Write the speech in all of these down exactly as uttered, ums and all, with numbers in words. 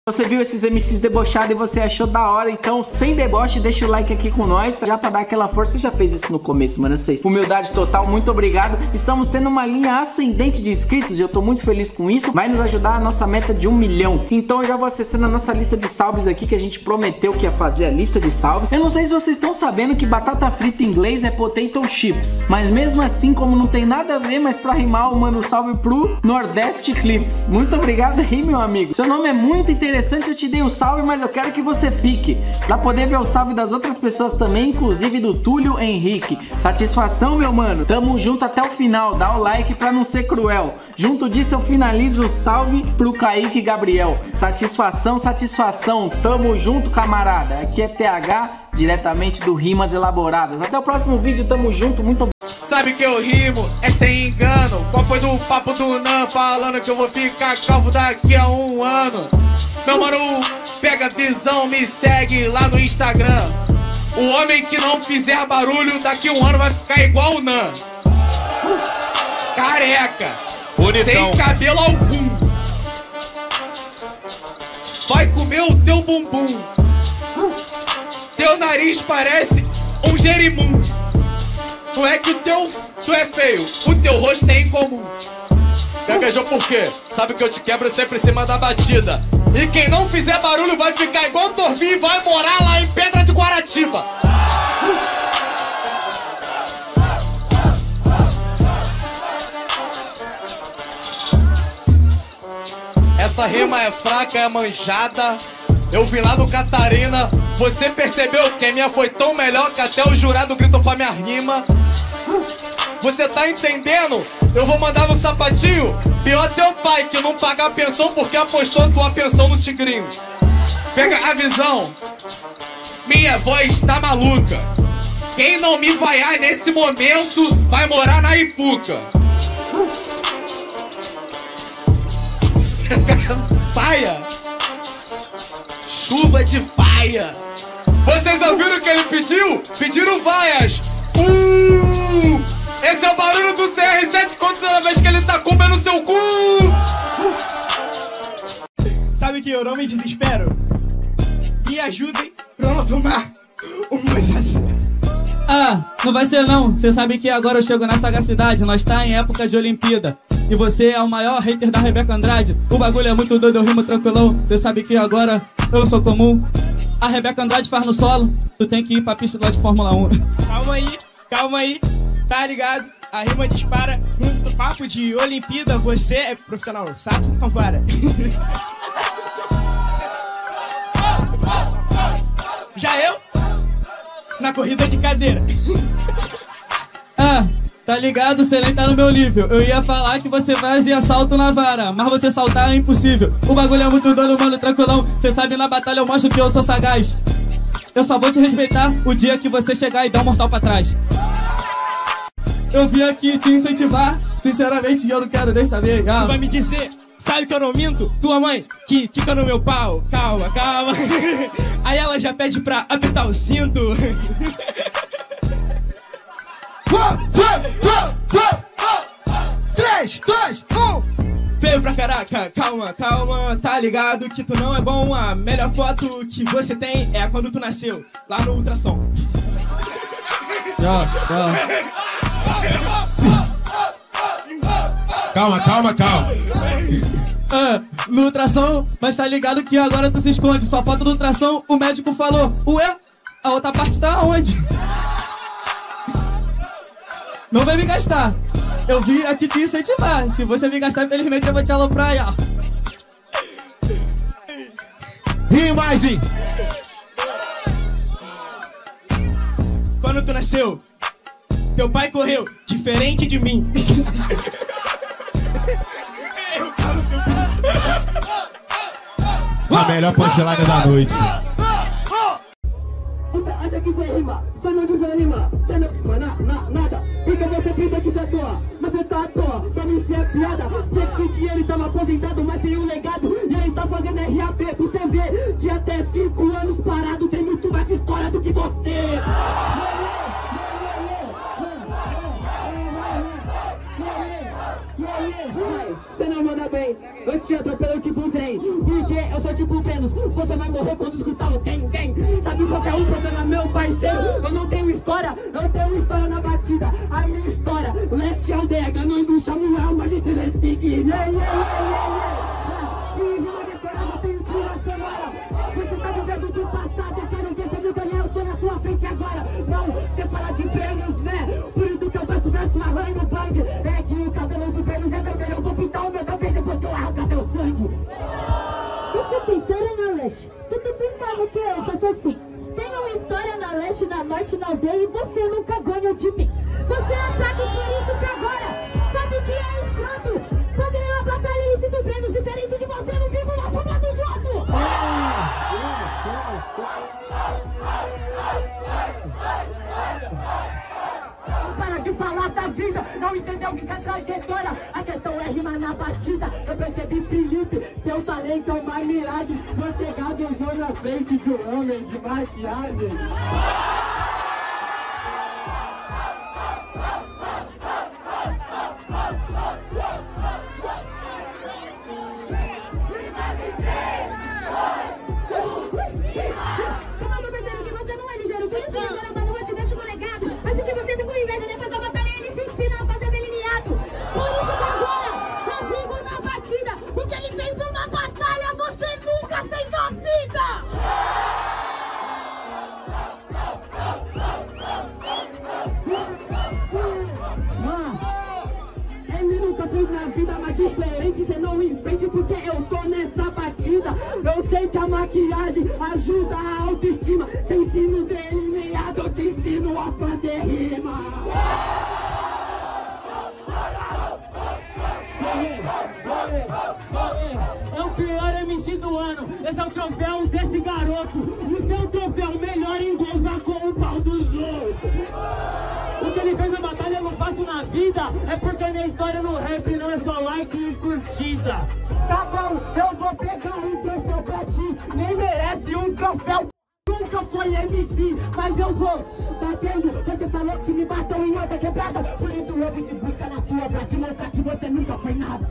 Você viu esses M Cs debochados e você achou da hora, então sem deboche, deixa o like aqui com nós, tá? Já pra dar aquela força. Você já fez isso no começo, mano, vocês. Humildade total, muito obrigado. Estamos tendo uma linha ascendente de inscritos e eu tô muito feliz com isso. Vai nos ajudar a nossa meta de um milhão. Então eu já vou acessando a nossa lista de salves aqui, que a gente prometeu que ia fazer a lista de salves. Eu não sei se vocês estão sabendo que batata frita em inglês é potato chips, mas mesmo assim, como não tem nada a ver, mas pra rimar eu mando um salve pro Nordeste Clips. Muito obrigado aí, meu amigo. Seu nome é muito interessante. Eu te dei o salve, mas eu quero que você fique pra poder ver o salve das outras pessoas também, inclusive do Túlio Henrique. Satisfação, meu mano. Tamo junto até o final. Dá o like pra não ser cruel. Junto disso eu finalizo o salve pro Kaique Gabriel. Satisfação, satisfação. Tamo junto, camarada. Aqui é T H, diretamente do Rimas Elaboradas. Até o próximo vídeo. Tamo junto. Muito obrigado. Sabe que eu rimo, é sem engano. Qual foi do papo do Nan falando que eu vou ficar calvo daqui a um ano? Meu mano, pega a visão, me segue lá no Instagram. O homem que não fizer barulho daqui a um ano vai ficar igual o Nan. Careca, bonitão, sem cabelo algum. Vai comer o teu bumbum. Teu nariz parece um jerimum. Não é que o teu tu é feio, o teu rosto é incomum. Gaguejou por quê? Sabe que eu te quebro sempre em cima da batida. E quem não fizer barulho vai ficar igual o Torvinho e vai morar lá em Pedra de Guaratiba. Essa rima é fraca, é manjada. Eu vim lá do Catarina. Você percebeu que a minha foi tão melhor que até o jurado gritou pra minha rima? Você tá entendendo? Eu vou mandar no sapatinho. Pior teu pai que não paga a pensão porque apostou tua pensão no tigrinho. Pega a visão. Minha voz tá maluca. Quem não me vaiar nesse momento vai morar na Ipuca. Saia. Chuva de faia. Vocês ouviram o que ele pediu? Pediram vaias. Uh! Esse é o barulho do C R sete contra toda vez que ele tá comendo seu cu. Sabe que eu não me desespero. Me ajudem pra não tomar um dois a zero. Ah, não vai ser não. Cê sabe que agora eu chego na sagacidade. Nós tá em época de Olimpíada. E você é o maior hater da Rebeca Andrade. O bagulho é muito doido, eu rimo tranquilão. Cê sabe que agora eu não sou comum. A Rebeca Andrade faz no solo. Tu tem que ir pra pista lá de Fórmula um. Calma aí, calma aí. Tá ligado? A rima dispara. No papo de Olimpíada, você é profissional. Sato, não para. Já eu, na corrida de cadeira. Ah, tá ligado? Cê nem tá no meu nível. Eu ia falar que você fazia salto na vara, mas você saltar é impossível. O bagulho é muito doido, mano, tranquilão. Cê sabe, na batalha eu mostro que eu sou sagaz. Eu só vou te respeitar o dia que você chegar e dar um mortal pra trás. Eu vim aqui te incentivar. Sinceramente, eu não quero nem saber. Ah. Tu vai me dizer, sabe que eu não minto? Tua mãe, que quica no meu pau. Calma, calma. Aí ela já pede pra apertar o cinto. três, dois, um. Veio pra caraca, calma, calma. Tá ligado que tu não é bom. A melhor foto que você tem é quando tu nasceu, lá no ultrassom. Tchau, tchau. Calma, calma, calma. Ah, no ultrassom, mas tá ligado que agora tu se esconde. Sua foto do ultrassom, o médico falou: ué, a outra parte tá onde? Não vai me gastar. Eu vim aqui te incentivar. Se você me gastar, infelizmente eu vou te aloprar aí, ó. E mais, hein? Quando tu nasceu, teu pai correu, diferente de mim. Eu tava seu A melhor punchline da noite. Você acha que você rima, só não desanima. Você não rima na, na, nada. Porque você pensa que você é à toa, mas você tá à toa. Pra mim isso é piada. Sei que ele tava aposentado, mas tem um legado. E ele tá fazendo R A P pra você ver que até cinco anos parado tem muito mais história do que você. Você não manda bem, eu te atropelo tipo um trem. Porque eu sou tipo um pêndulo. morrer quando escutar o quem, quem. Sabe qual que é o problema, meu parceiro? Eu não tenho história, eu tenho história na batida. A minha história, leste aldeia, ganhando Samuel, mas de Telesigue. Yeah, yeah, yeah, yeah. Que rima decorada, tenho tira sonora. Você tá vivendo do passado, eu quero ver se eu ganhar, eu tô na tua frente agora. Não, você fala de prêmios, né? Por isso que eu faço verso arranho no bang. É que o cabelo do prêmios é vermelho, eu vou pintar o meu também depois que eu arrancar teu sangue. Você tem história na leste? Você tem pensado que eu faço assim? Tenho uma história na leste, na norte, na aldeia e você nunca ganha de mim. Você ataca por isso que agora sabe que é escroto. Tô ganhando a batalha e sinto prêmios diferente de você, não vivo na sombra dos outros. Para de falar da vida, não entendeu o que é trajetória. A questão é rimar na batida. Eu percebi, Felipe, seu talento é uma miragem. Você gaguejou na frente de um homem de maquiagem. Como eu percebo que você não é ligeiro, por isso que agora mano, eu te deixo no legado. Acho que você tem com inveja, depois da batalha ele te ensina a fazer delineado. Por isso que agora eu digo na batida, o que ele fez numa batalha você nunca fez na vida. Ele nunca fez na vida, mas diferente cê não entende porque eu tô nessa batida. Eu sei que a maquiagem ajuda a autoestima. Cê ensina o delineado, eu te ensino a fazer rima. É o pior M C do ano, esse é o troféu desse garoto. O seu troféu melhor em gozar com o pau dos outros. O que ele fez na batalha eu não faço na vida. É porque minha história no rap não é só like e curtida. Tá bom, eu vou pegar um troféu pra ti. Nem merece um troféu. Nunca foi M C, mas eu vou batendo. Você falou que me bateu em outra quebrada. Por isso eu vim te buscar na sua pra te mostrar que você nunca foi nada.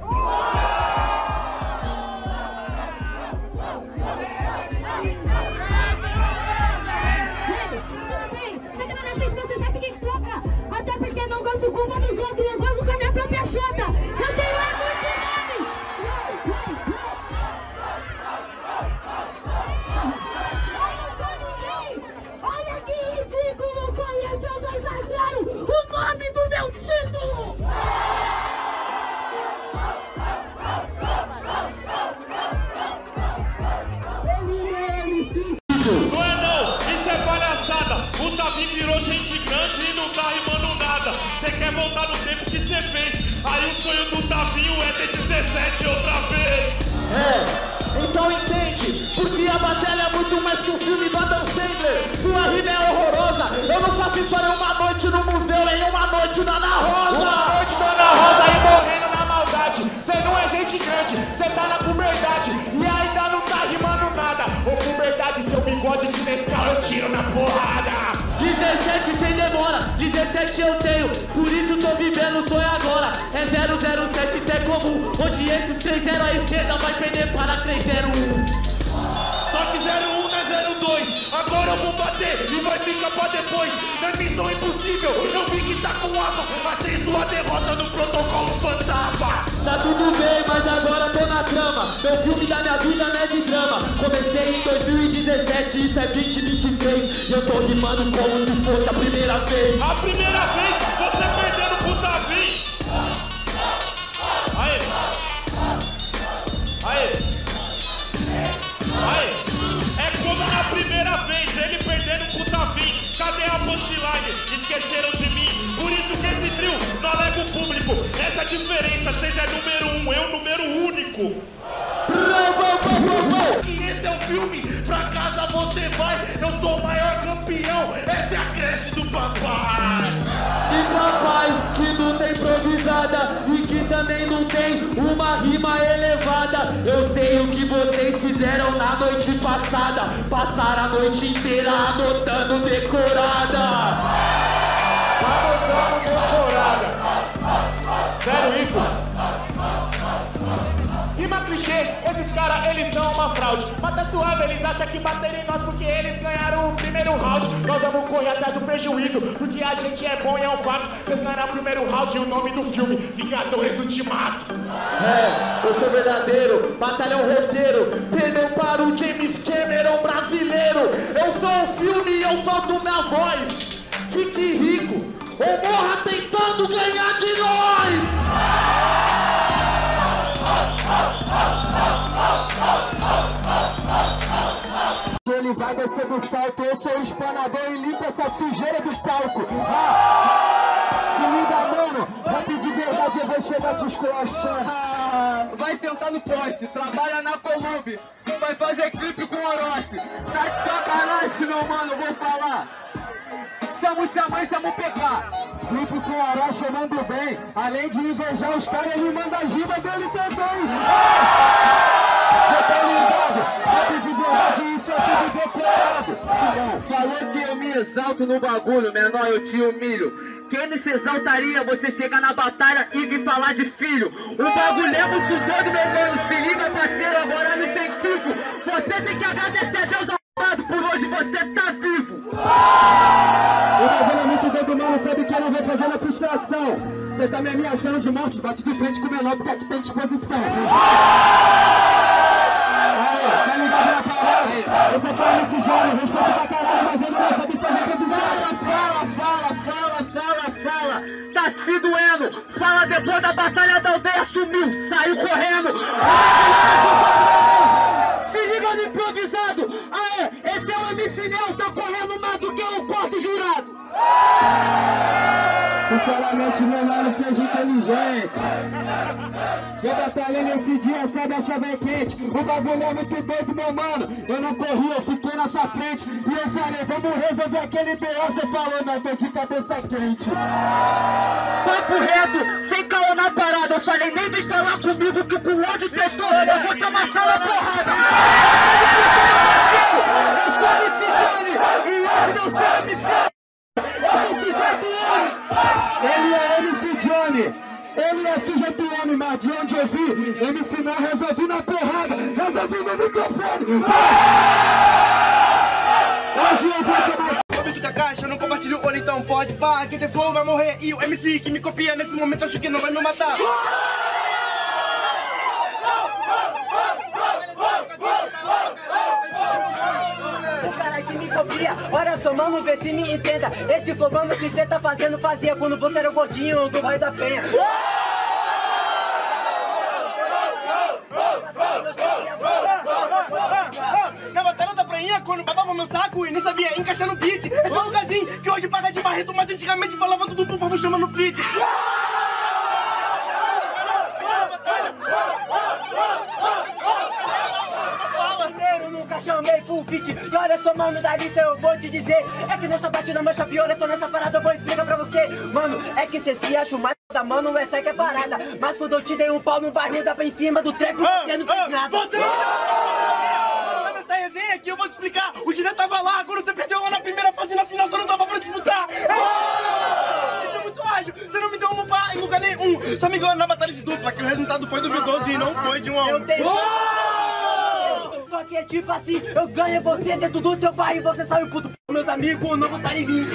Tudo bem, sai da minha frente, você sabe quem toca. Até porque não gosto culpa dos outros, eu gosto com a minha própria chota. Eu tenho é muito nome. Eu não sou ninguém. Olha que ridículo, conheceu dois a zero o nome do meu título. Ele é M C. Não é não, isso é palhaçada. O Davi virou gente grande e não tá rimando nada. Cê quer voltar no tempo que cê fez. Aí o sonho do Davinho é ter dezessete outra vez. É, então entende, porque a batalha é muito mais que um filme do Adam Sandler. Sua rima é horrorosa, eu não faço história uma noite no museu, nem uma noite na Ana Rosa. Uma noite na Ana Rosa e morrendo na maldade. Cê não é gente grande, cê tá na puberdade e ainda não tá rimando nada. Ô puberdade, seu bigode de Nescau eu tiro na porrada. dezessete sem demora, dezessete eu tenho, por isso tô vivendo o sonho agora. É zero zero sete, isso é comum. Hoje esses três zero à esquerda vai perder para três zero um. Só que zero um não é zero dois. Agora eu vou bater e vai ficar pra depois. Na missão impossível, eu vi que tá com água. Achei sua derrota no protocolo fantasma. Tá tudo bem, mas agora tô na trama. Meu filme da minha vida não é de drama. Comecei em dois mil e dezessete, isso é vinte vinte e três. E eu tô rimando como se fosse a primeira vez. A primeira vez você perdendo pro Davi. Aê. Aê. Aê. É como na primeira vez, ele perdendo pro Davi. Cadê a punchline? Esqueceram de mim. Por isso que esse trio não alega o público. Essa diferença, vocês é número um, eu número único. E esse é o filme, pra casa você vai. Eu sou o maior campeão, essa é a creche do papai. E papai que não tem improvisada e que também não tem uma rima elevada. Eu sei o que vocês fizeram na noite passada. Passaram a noite inteira anotando decorada. Anotando decorada. Sério isso? E Rima clichê, esses caras, eles são uma fraude. Mas tá suave, eles acham que baterem em nós porque eles ganharam o primeiro round. Nós vamos correr atrás do prejuízo, porque a gente é bom e é um fato. Vocês ganharam o primeiro round e o nome do filme, Vingadores do Ultimato. É, eu sou verdadeiro, batalhão roteiro. Perdeu para o James Cameron brasileiro. Eu sou o filme e eu solto minha voz. Fique rico ou morra tentando ganhar de nós. Ele vai descer do salto, eu sou o espanador e limpa essa sujeira dos palcos. Ah, se liga, mano, rap de verdade eu vou chegar te esculachando. Ah, vai sentar no poste, trabalha na Colômbia, vai fazer clipe com Orochi. Tá de sacanagem, meu mano, vou falar. Chama o Xamã e chama o P K. Clipe com Orochi eu mando bem. Além de invejar os caras, ele manda a giba dele também. Cê tá ligado? Rap de verdade, isso é tudo decorado. Não, falou que eu me exalto no bagulho, menor, eu te humilho. Quem me se exaltaria, você chega na batalha e vir falar de filho. O bagulho é muito doido, meu mano. Se liga, parceiro, agora no incentivo. Você tem que agradecer a Deus amado, por hoje você tá vivo. O bagulho é muito doido, mano, sabe que eu não vou fazer na frustração. Você tá me ameaçando de morte, bate de frente com o menor porque aqui tem disposição. Aí, tá ligado na parada? Esse aqui é esse Johnny, respeito pra caralho, mas ele não sabe fazer precisão. Fala, fala, fala, fala, fala, tá se doendo. Fala depois da batalha da aldeia, sumiu, saiu correndo. Se liga no improvisado. Aê, esse é o M C Nel, tá correndo mais do que o quarto jurado. Sinceramente, meu mano, seja inteligente. Eu batalhei nesse dia, sabe, a chave é quente. O bagulho é muito doido, meu mano. Eu não corri, eu fiquei na sua frente. E eu falei, vamos resolver aquele B O. Você falou, não, tô de cabeça quente. Papo reto, sem caô na parada. Eu falei, nem vem falar comigo que com ódio tentou eu vou te amassar na porrada. Eu sou M C Johnny e hoje eu sou M C. Eu sou sujeito homem. Ele é M C Johnny. Ele é sujeito homem, mas de onde eu vi, M C não resolvi na porrada, resolvi no microfone. Hoje eu vou te amassar. O vídeo da caixa, eu não compartilho ouro, então pode pá. Quem tem flow vai morrer e o M C que me copia nesse momento acho que não vai me matar. Que me copia, olha só mano, vê se me entenda. Esse flow mano que cê tá fazendo fazia quando você era o gordinho do Raio da Penha. Na batalha da prainha, quando babava meu saco e nem sabia encaixar no beat. Esse é um lugarzinho que hoje paga de barreto, mas antigamente falava tudo por favor, chama no beat. Eu nunca chamei full beat. E olha só, mano, da lista eu vou te dizer. É que nessa batida mancha pior, é só nessa parada eu vou explicar pra você. Mano, é que cê se acha o mais da mano, essa que é parada. Mas quando eu te dei um pau no barril, dá pra em cima do trap, você não fez nada. Você não essa resenha aqui, eu vou te explicar. O Gizé tava lá, quando você perdeu lá na primeira fase, na final você não tava pra disputar. Isso é muito ágil, você não me deu um lugar em lugar nenhum. Só me ganhou na batalha de dupla, que o resultado foi duvidoso e não foi de um a um. Eu tenho... Só que é tipo assim, eu ganho você dentro do seu pai e você saiu puto. Meus amigos, o novo tá em mim.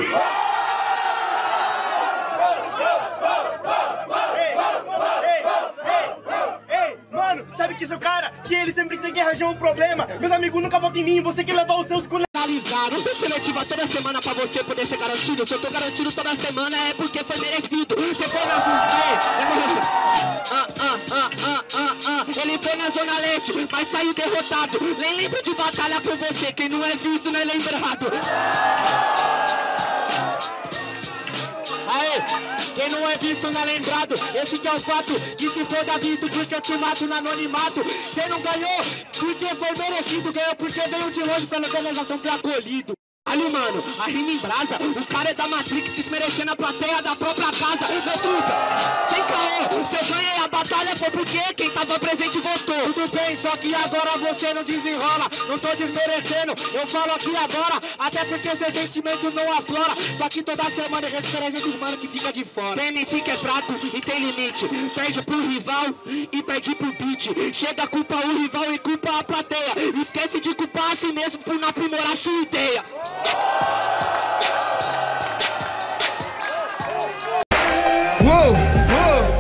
Mano, sabe que seu cara, que ele sempre tem que arranjar um problema. Meus amigos nunca votam em mim, você que levar os seus cu. Eu sou seletiva toda semana pra você poder ser garantido. Se eu tô garantido toda semana é porque foi merecido. Você foi na zona ah, ah, ah, ah, ah, ah. Ele foi na zona leste, mas saiu derrotado. Nem lembro de batalha com você, quem não é visto não é lembrado. Aê, quem não é visto não é lembrado. Esse que é o fato, que se for da visto porque eu te mato no anonimato. Você não ganhou porque foi merecido, ganhou porque veio de longe pela organização foi acolhido. Ali, mano, a rima em brasa. O cara é da Matrix, desmerecendo a plateia da própria casa. Meu truta, sem caô, se eu ganhei a batalha foi porque quem tava presente votou. Tudo bem, só que agora você não desenrola. Não tô desmerecendo, eu falo aqui agora. Até porque seu sentimento não aflora. Só que toda semana eu represento os mano que fica de fora. Tem M C que é fraco e tem limite. Perde pro rival e perde pro beat. Chega a culpa o rival e culpa a plateia. Esquece de culpar a si mesmo por não aprimorar sua ideia. Uou, uou.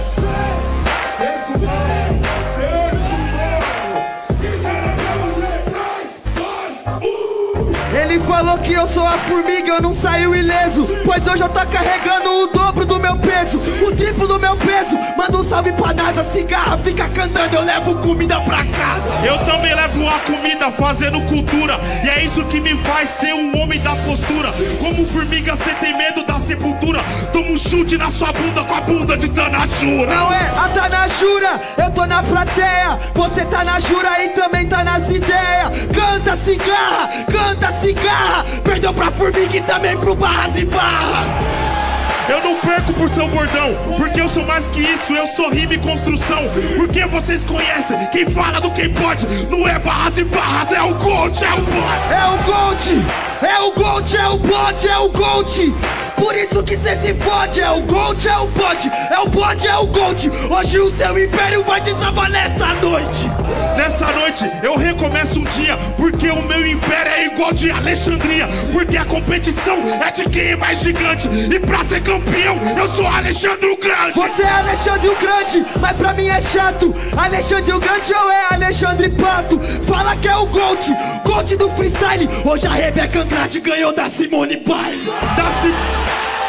Ele falou que eu sou a formiga, eu não saio ileso. Pois hoje eu tô carregando o dobro do meu peso, o triplo do meu peso. Manda um salve pra NASA, cigarra, fica cantando, eu levo comida pra casa. Eu também levo a comida, fazendo cultura. E é isso que me faz ser um homem da postura. Como formiga, cê tem medo da sepultura. Toma um chute na sua bunda com a bunda de Tanajura. Não é a Tanajura, eu tô na plateia. Você tá na jura e também tá nas ideias. Canta cigarra, canta cigarra. Perdeu pra formiga e também pro barras e barra. Eu não perco por seu bordão, porque eu sou mais que isso, eu sou rima e construção. Porque vocês conhecem, quem fala do quem pode. Não é barras e barras, é o Gold, é o bode. É o Gold, é o Gold, é o bode, é o Gold. Por isso que cê se fode, é o Gold, é o bode, é o bode, é o Gold. Hoje o seu império vai desabar nessa noite. Nessa noite eu recomeço um dia, porque o meu império é igual de Alexandria. Porque a competição é de quem é mais gigante. E pra ser campeão eu sou Alexandre o Grande. Você é Alexandre o Grande, mas pra mim é chato. Alexandre o Grande ou é Alexandre Pato? Fala que é o Gold, Gold do freestyle. Hoje a Rebeca Andrade ganhou da Simone Baile. Da Simone.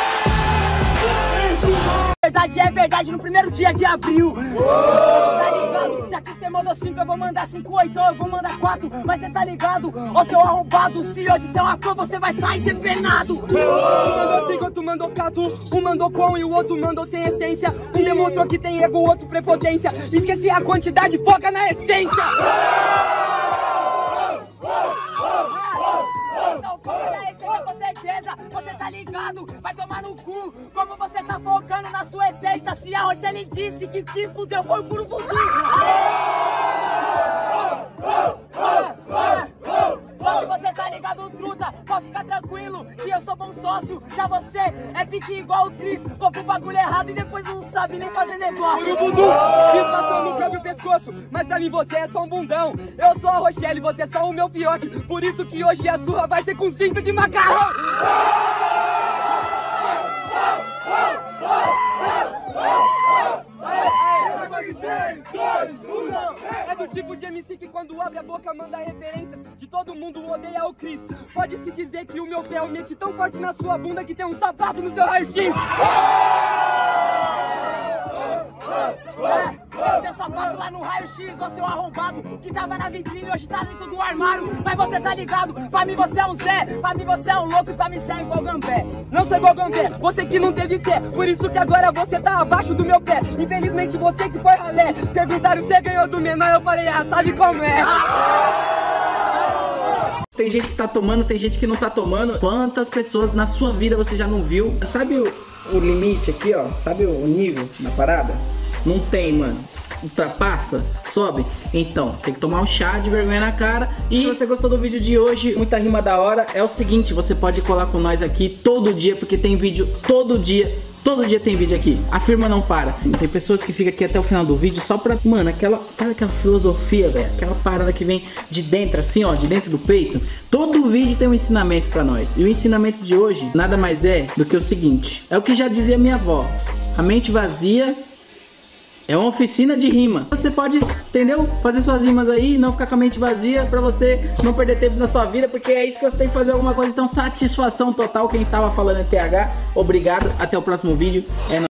Verdade é verdade no primeiro dia de abril. Tá ligado? Já que cê mandou cinco, eu vou mandar cinco, oito, eu vou mandar quatro. Mas cê tá ligado? Ô seu arrombado, se hoje cê é uma flor, você vai sair depenado. Um mandou cinco, outro mandou quatro. Um mandou com e o outro mandou sem essência. Um demonstrou que tem ego, o outro prepotência. Esqueci a quantidade, foca na essência. Então foca na essência com certeza, você tá ligado? Vai tomar no cu, como você tá focando na sua essência. Se a Rochelle disse que que fudeu foi o puro voodoo. Só que você tá ligado, truta, pode ficar tranquilo que eu sou bom sócio. Já você é pique igual o Tris, vou pro bagulho errado e depois não sabe nem fazer negócio. O voodoo, que passou no quebra o pescoço, mas pra mim você é só um bundão. Eu sou a Rochelle, você é só o meu fiote. Por isso que hoje a surra vai ser com cinto de macarrão. É do tipo de M C que quando abre a boca manda referências que todo mundo odeia o Chris. Pode-se dizer que o meu pé mete tão forte na sua bunda que tem um sapato no seu raio-x. Seu sapato lá no raio-x, ô seu arrombado, que tava na vitrine, hoje tá dentro do armário. Mas você tá ligado, pra mim você é um Zé, pra mim você é um louco e pra mim você é igual Gambé. Não sou igual Gambé, você que não teve fé, por isso que agora você tá abaixo do meu pé. Infelizmente você que foi ralé, perguntaram se ganhou do menor, eu falei, ah, sabe como é. Tem gente que tá tomando, tem gente que não tá tomando. Quantas pessoas na sua vida você já não viu? Sabe o, o limite aqui, ó? Sabe o nível na parada? Não tem, mano. Ultrapassa, sobe. Então, tem que tomar um chá de vergonha na cara. E se você gostou do vídeo de hoje, muita rima da hora, é o seguinte, você pode colar com nós aqui todo dia, porque tem vídeo todo dia. Todo dia tem vídeo aqui, a firma não para. Tem pessoas que ficam aqui até o final do vídeo só pra, mano, aquela, aquela filosofia, velho. Aquela parada que vem de dentro, assim, ó, de dentro do peito. Todo vídeo tem um ensinamento pra nós. E o ensinamento de hoje nada mais é do que o seguinte. É o que já dizia minha avó. A mente vazia é uma oficina de rima. Você pode, entendeu? Fazer suas rimas aí, não ficar com a mente vazia, pra você não perder tempo na sua vida, porque é isso que você tem que fazer alguma coisa. Então, satisfação total. Quem tava falando é T H. Obrigado. Até o próximo vídeo. É nóis.